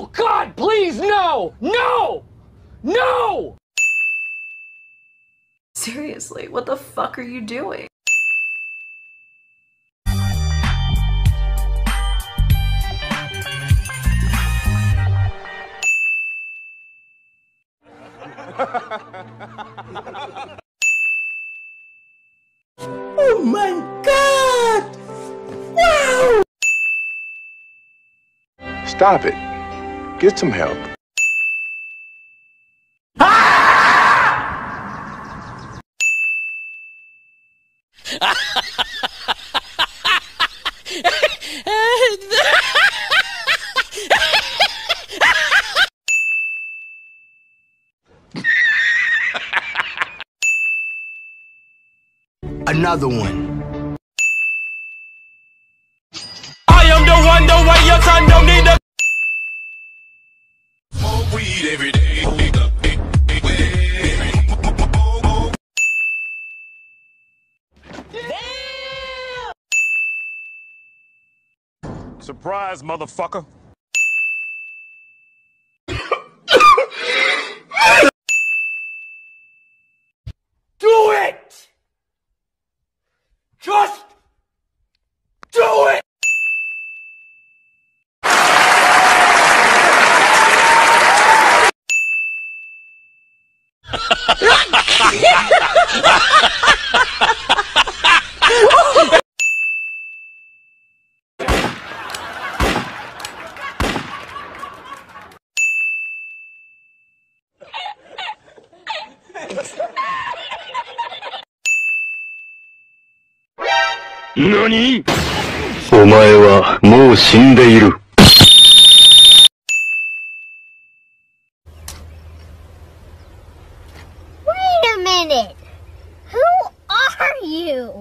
God, please, no! No! No! Seriously, what the fuck are you doing? Oh my God! Wow! Stop it. Get some help. Another one. I am the one, the way your son don't need the more weed every day. Surprise, motherfucker. Do it! Just do it! NANI?! お前はもう死んでいる。 Wait a minute! Who are you?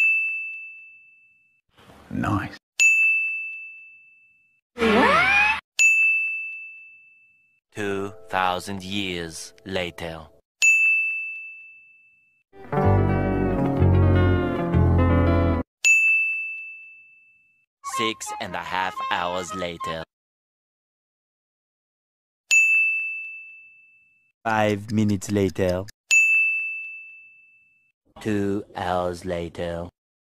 Nice. 2,000 years later. Six and a half hours later. 5 minutes later. 2 hours later.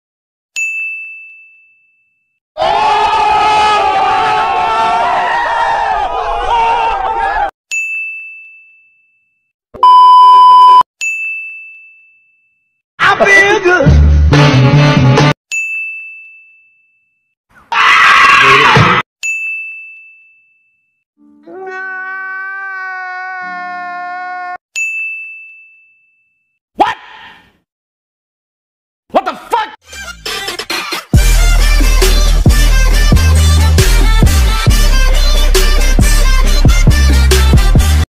I feel good.